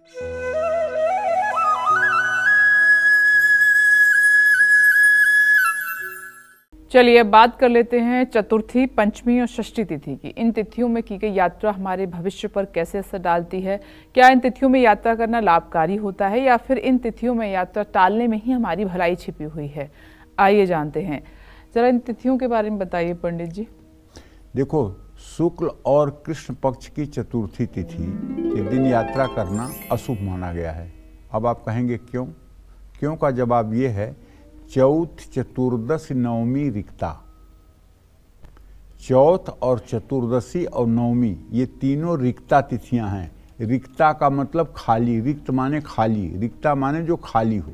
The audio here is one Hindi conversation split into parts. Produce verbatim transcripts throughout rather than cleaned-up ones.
चलिए अब बात कर लेते हैं चतुर्थी, पंचमी और षष्ठी तिथि की। इन तिथियों में की गई यात्रा हमारे भविष्य पर कैसे असर डालती है? क्या इन तिथियों में यात्रा करना लाभकारी होता है या फिर इन तिथियों में यात्रा टालने में ही हमारी भलाई छिपी हुई है? आइए जानते हैं। जरा इन तिथियों के बारे में बताइए पंडित जी। देखो, शुक्ल और कृष्ण पक्ष की चतुर्थी तिथि के दिन यात्रा करना अशुभ माना गया है। अब आप कहेंगे क्यों? क्यों का जवाब ये है, चौथ, चतुर्दशी, नवमी रिक्ता। चौथ और चतुर्दशी और नवमी ये तीनों रिक्ता तिथियां हैं। रिक्ता का मतलब खाली, रिक्त माने खाली, रिक्ता माने जो खाली हो।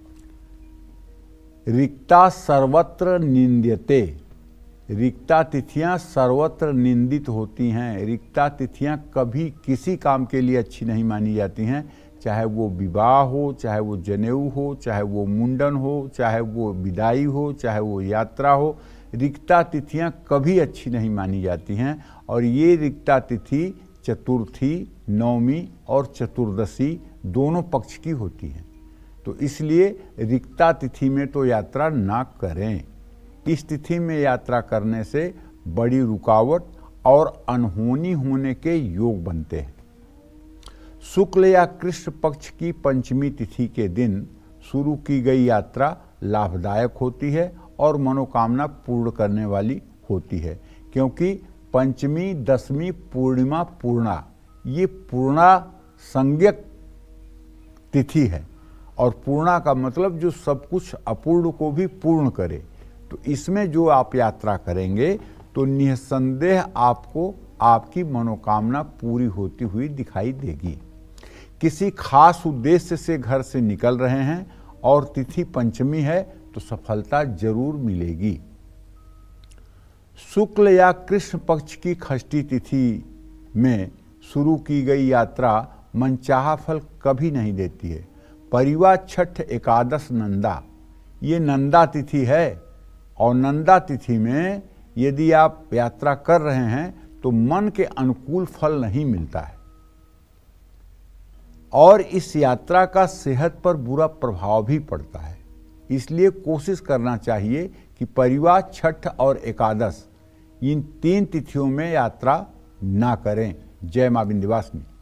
रिक्ता सर्वत्र निंद्यते, रिक्ता तिथियां सर्वत्र निंदित होती हैं। रिक्ता तिथियां कभी किसी काम के लिए अच्छी नहीं मानी जाती हैं, चाहे वो विवाह हो, चाहे वो जनेऊ हो, चाहे वो मुंडन हो, चाहे वो विदाई हो, चाहे वो यात्रा हो। रिक्ता तिथियां कभी अच्छी नहीं मानी जाती हैं और ये रिक्ता तिथि चतुर्थी, नवमी और चतुर्दशी दोनों पक्ष की होती हैं। तो इसलिए रिक्ता तिथि में तो यात्रा ना करें। इस तिथि में यात्रा करने से बड़ी रुकावट और अनहोनी होने के योग बनते हैं। शुक्ल या कृष्ण पक्ष की पंचमी तिथि के दिन शुरू की गई यात्रा लाभदायक होती है और मनोकामना पूर्ण करने वाली होती है, क्योंकि पंचमी, दसवीं, पूर्णिमा, पूर्णा ये पूर्णा संज्ञक तिथि है और पूर्णा का मतलब जो सब कुछ अपूर्ण को भी पूर्ण करे। तो इसमें जो आप यात्रा करेंगे तो निसंदेह आपको आपकी मनोकामना पूरी होती हुई दिखाई देगी। किसी खास उद्देश्य से घर से निकल रहे हैं और तिथि पंचमी है तो सफलता जरूर मिलेगी। शुक्ल या कृष्ण पक्ष की षष्ठी तिथि में शुरू की गई यात्रा मनचाहा फल कभी नहीं देती है। परिवार छठ, एकादश, नंदा ये नंदा तिथि है और नंदा तिथि में यदि आप यात्रा कर रहे हैं तो मन के अनुकूल फल नहीं मिलता है और इस यात्रा का सेहत पर बुरा प्रभाव भी पड़ता है। इसलिए कोशिश करना चाहिए कि परिवार छठ और एकादश इन तीन तिथियों में यात्रा ना करें। जय मां विंध्यवासिनी।